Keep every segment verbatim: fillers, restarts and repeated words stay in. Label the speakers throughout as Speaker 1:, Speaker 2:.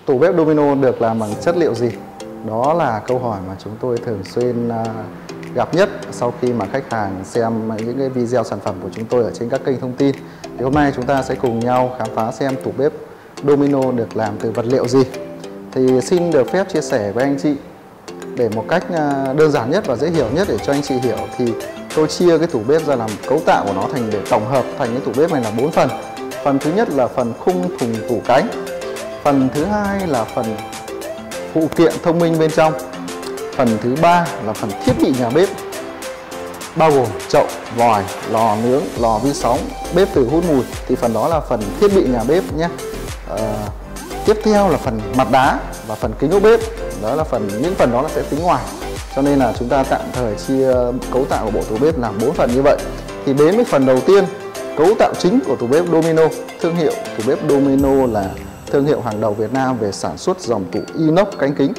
Speaker 1: tủ bếp Domino được làm bằng chất liệu gì? Đó là câu hỏi mà chúng tôi thường xuyên gặp nhất sau khi mà khách hàng xem những cái video sản phẩm của chúng tôi ở trên các kênh thông tin. Thì hôm nay chúng ta sẽ cùng nhau khám phá xem tủ bếp Domino được làm từ vật liệu gì. Thì xin được phép chia sẻ với anh chị để một cách đơn giản nhất và dễ hiểu nhất để cho anh chị hiểu, thì tôi chia cái tủ bếp ra làm cấu tạo của nó thành để tổng hợp thành cái tủ bếp này là bốn phần. Phần thứ nhất là phần khung thùng tủ cánh. Phần thứ hai là phần phụ kiện thông minh bên trong. Phần thứ ba là phần thiết bị nhà bếp, bao gồm chậu, vòi, lò nướng, lò vi sóng, bếp từ hút mùi. Thì phần đó là phần thiết bị nhà bếp nhé. À, tiếp theo là phần mặt đá và phần kính ốp bếp. Đó là phần những phần đó là sẽ tính ngoài. Cho nên là chúng ta tạm thời chia cấu tạo của bộ tủ bếp làm bốn phần như vậy. Thì đến với phần đầu tiên, cấu tạo chính của tủ bếp Domino. Thương hiệu tủ bếp Domino là thương hiệu hàng đầu Việt Nam về sản xuất dòng tủ inox cánh kính.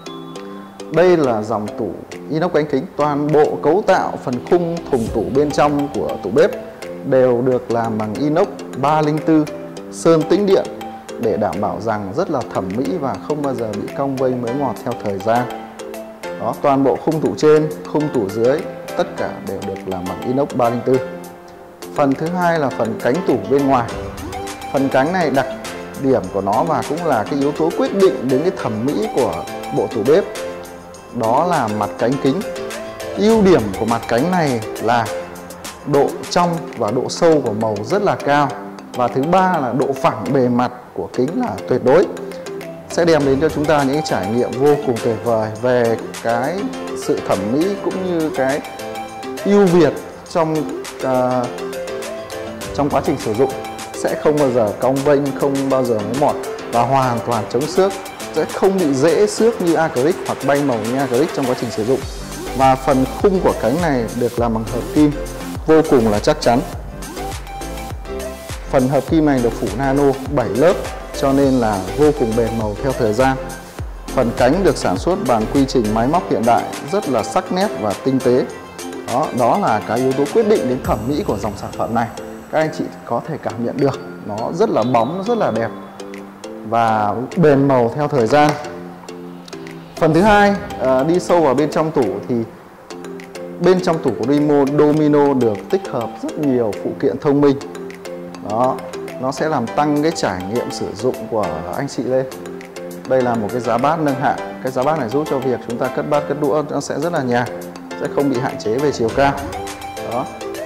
Speaker 1: Đây là dòng tủ inox cánh kính, toàn bộ cấu tạo phần khung thùng tủ bên trong của tủ bếp đều được làm bằng inox ba không bốn sơn tĩnh điện để đảm bảo rằng rất là thẩm mỹ và không bao giờ bị cong vênh mới ngọt theo thời gian. Đó, toàn bộ khung tủ trên, khung tủ dưới tất cả đều được làm bằng inox ba không bốn. Phần thứ hai là phần cánh tủ bên ngoài. Phần cánh này đặc điểm của nó và cũng là cái yếu tố quyết định đến cái thẩm mỹ của bộ tủ bếp, đó là mặt cánh kính. Ưu điểm của mặt cánh này là độ trong và độ sâu của màu rất là cao. Và thứ ba là độ phẳng bề mặt của kính là tuyệt đối, sẽ đem đến cho chúng ta những trải nghiệm vô cùng tuyệt vời về cái sự thẩm mỹ cũng như cái ưu việt trong uh, trong quá trình sử dụng. Sẽ không bao giờ cong vênh, không bao giờ mới mọt và hoàn toàn chống xước, sẽ không bị dễ xước như acrylic hoặc bay màu như acrylic trong quá trình sử dụng. Và phần khung của cánh này được làm bằng hợp kim vô cùng là chắc chắn. Phần hợp kim này được phủ nano bảy lớp cho nên là vô cùng bền màu theo thời gian. Phần cánh được sản xuất bằng quy trình máy móc hiện đại, rất là sắc nét và tinh tế. Đó, đó là cái yếu tố quyết định đến thẩm mỹ của dòng sản phẩm này. Các anh chị có thể cảm nhận được nó rất là bóng, rất là đẹp và bền màu theo thời gian. Phần thứ hai, à, đi sâu vào bên trong tủ thì bên trong tủ của Domino được tích hợp rất nhiều phụ kiện thông minh. Đó, nó sẽ làm tăng cái trải nghiệm sử dụng của anh chị lên. Đây là một cái giá bát nâng hạng. Cái giá bát này giúp cho việc chúng ta cất bát cất đũa nó sẽ rất là nhàn, sẽ không bị hạn chế về chiều cao. Đó.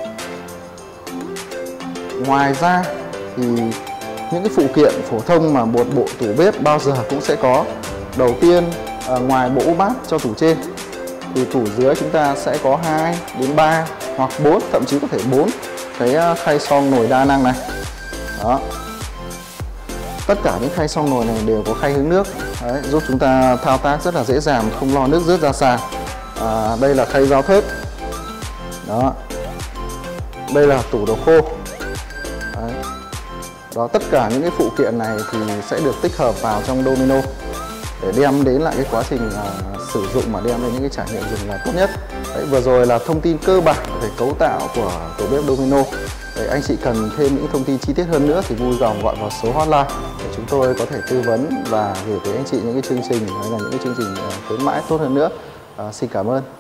Speaker 1: Ngoài ra thì những cái phụ kiện phổ thông mà một bộ tủ bếp bao giờ cũng sẽ có. Đầu tiên, à, ngoài bộ bát cho tủ trên thì tủ dưới chúng ta sẽ có hai đến ba hoặc bốn, thậm chí có thể bốn cái khay xoong nồi đa năng này. Đó. Tất cả những khay xoong nồi này đều có khay hứng nước. Đấy, giúp chúng ta thao tác rất là dễ dàng, không lo nước rớt ra sàn. À, đây là khay dao thớt. Đó. Đây là tủ đồ khô. Đấy. Đó, tất cả những cái phụ kiện này thì sẽ được tích hợp vào trong Domino để đem đến lại cái quá trình uh, sử dụng mà đem đến những cái trải nghiệm dùng là tốt nhất. Đấy, vừa rồi là thông tin cơ bản về cấu tạo của tủ bếp Domino. Để anh chị cần thêm những thông tin chi tiết hơn nữa thì vui lòng gọi vào số hotline để chúng tôi có thể tư vấn và gửi tới anh chị những cái chương trình hay là những cái chương trình khuyến mãi tốt hơn nữa. À, xin cảm ơn.